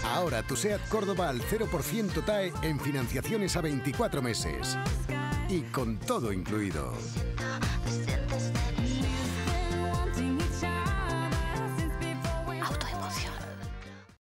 Ahora tu SEAT Córdoba al 0% TAE en financiaciones a 24 meses. Y con todo incluido.